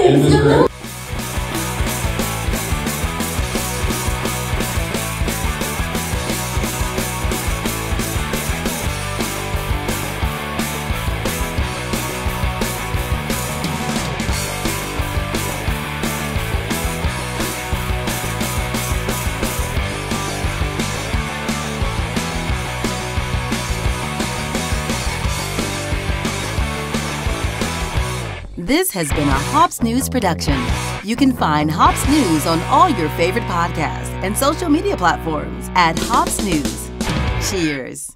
This has been a Hops News production. You can find Hops News on all your favorite podcasts and social media platforms at Hops News. Cheers.